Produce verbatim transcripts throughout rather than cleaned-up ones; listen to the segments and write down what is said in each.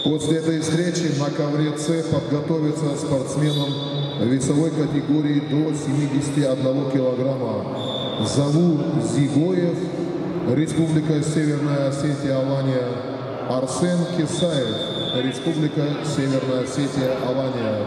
После этой встречи на ковре С подготовиться спортсменам весовой категории до семидесяти одного килограмма. Завур Зигоев, Республика Северная Осетия, Алания. Арсен Кисаев, Республика Северная Осетия, Алания.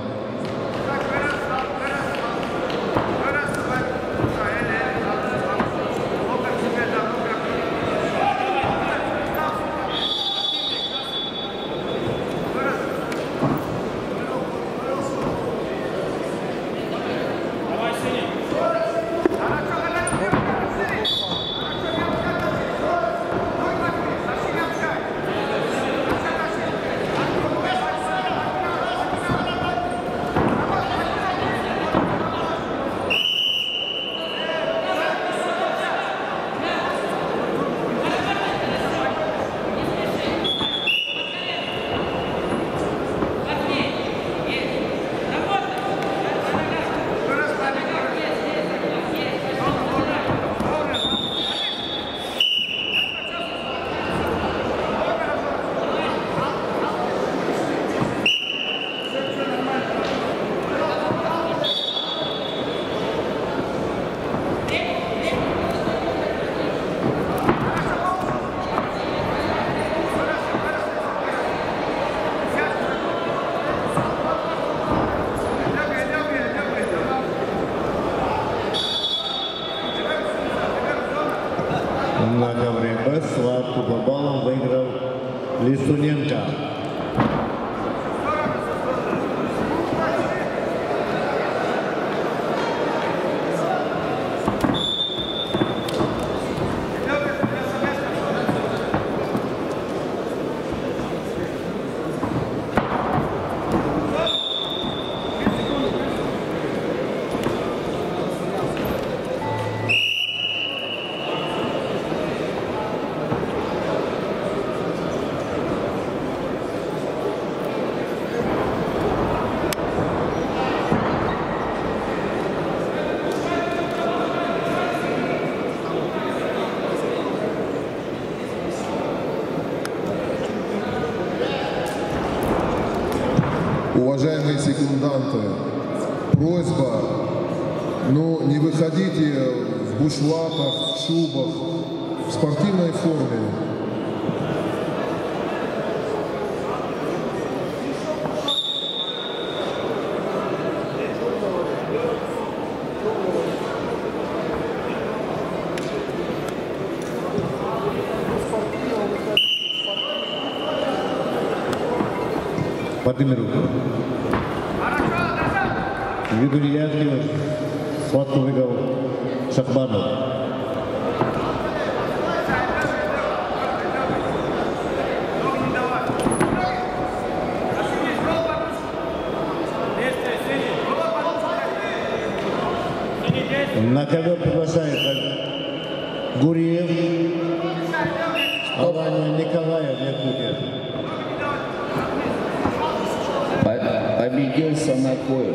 На ковре Б схватку по баллам выиграл Лисуненко. Уважаемые секунданты, просьба, ну не выходите в бушлатах, в шубах, в спортивной форме. Подними руку. Юрий Яковлевич, схватку выиграл Шахбанов. На ковер приглашается Гуриев, Алания Николаев, Якутия. Победил Санакоев.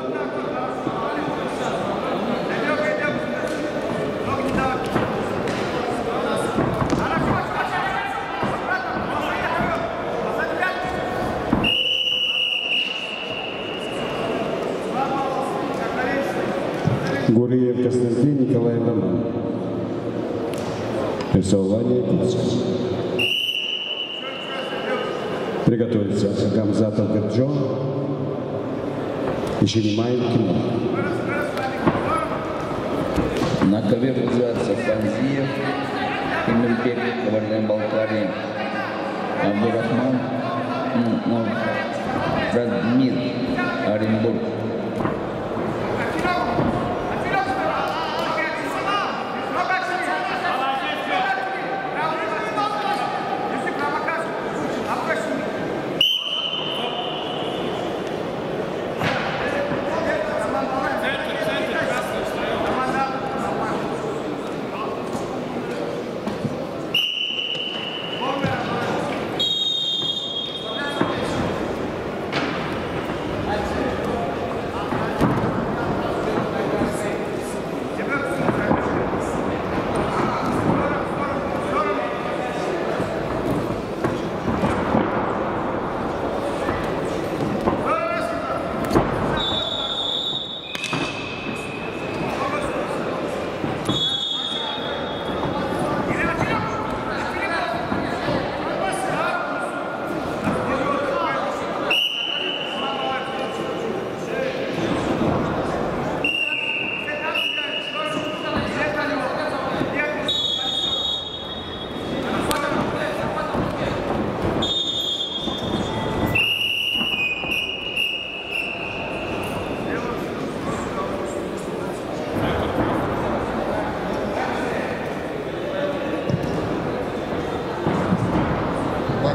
Гуриев Константин, Николаев Роман. Алания Якутска. Приготовиться Гамзатов Гаджо и Шеремаев Кино. На ковер вызывается Фанзиев, Эмельбек, Кабардино-Балкария, Абдурахман, Радмир, Оренбург.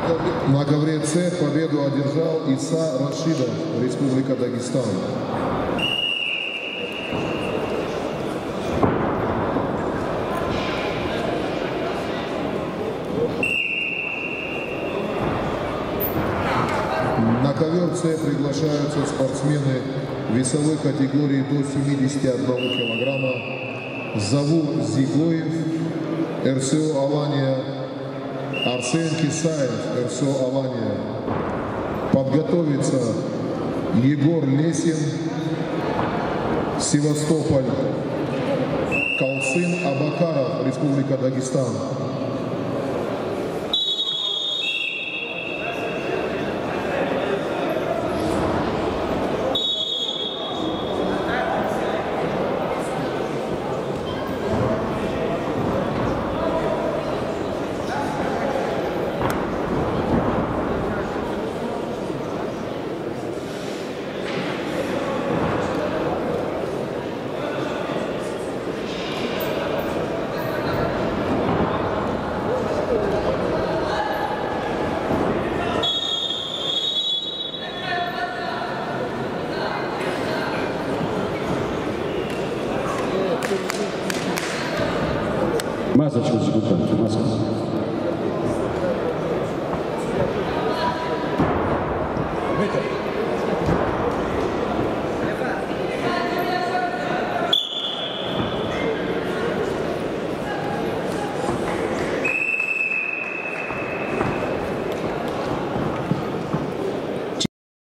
ковре- На ковре С победу одержал Иса Рашидов, Республика Дагестан. На ковер С приглашаются спортсмены весовой категории до семидесяти одного килограмма. Завур Зигоев, РСО Алания, Арсен Кисаев, РСО Алания. Подготовиться Егор Лесин, Севастополь. Калсын Абакаров, Республика Дагестан.